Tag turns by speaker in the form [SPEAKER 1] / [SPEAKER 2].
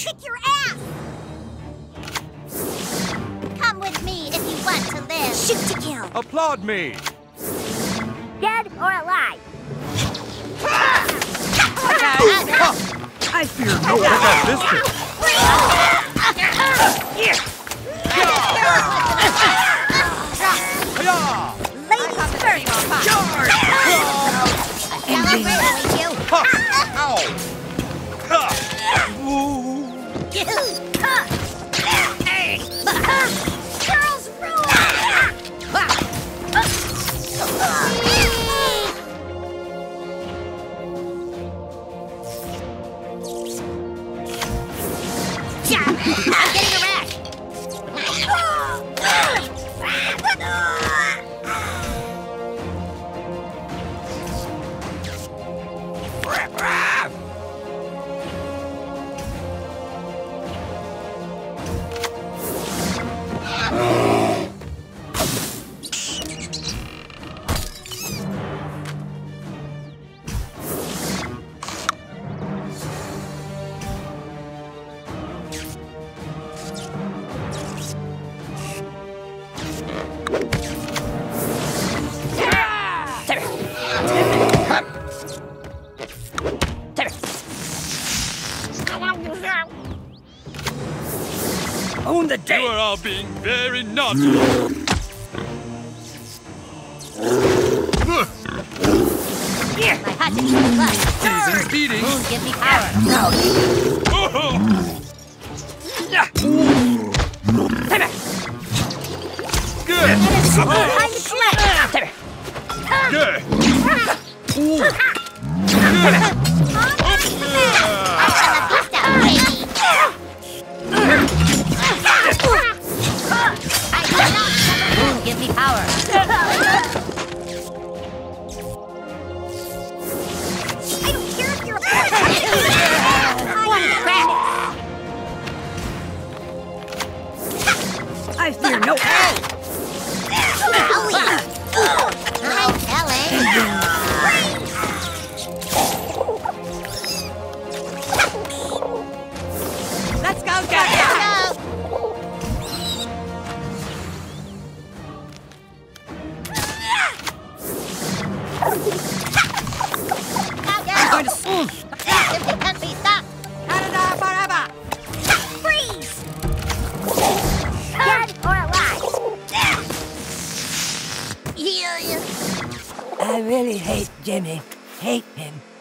[SPEAKER 1] kick your ass! Come with me if you want to live. Shoot to kill.
[SPEAKER 2] Applaud me.
[SPEAKER 1] Dead or alive?
[SPEAKER 3] I fear no
[SPEAKER 2] Look at this thing.
[SPEAKER 1] Ladies first.
[SPEAKER 3] Charge!
[SPEAKER 2] Ow!
[SPEAKER 1] Girls rule! I'm getting a rash!
[SPEAKER 3] Own the day!
[SPEAKER 2] You are all being very naughty.
[SPEAKER 1] My hot to eat blood.
[SPEAKER 2] Season's beating.
[SPEAKER 1] Moon, give me power.
[SPEAKER 2] Good.
[SPEAKER 1] Behind the sledge.
[SPEAKER 2] Good.
[SPEAKER 1] Moon, give me power. I don't care if you're a
[SPEAKER 3] I fear no
[SPEAKER 1] I'm telling.
[SPEAKER 3] Let's go,
[SPEAKER 1] Go.
[SPEAKER 3] I'm going to
[SPEAKER 1] Simply can't be stopped.
[SPEAKER 3] Canada forever!
[SPEAKER 1] Freeze! Dead or alive?
[SPEAKER 3] I really hate Jimmy. Hate him.